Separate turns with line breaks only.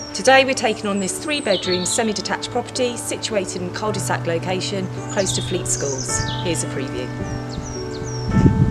Today we're taking on this 3-bedroom semi-detached property situated in cul-de-sac location close to Fleet Schools. Here's a preview.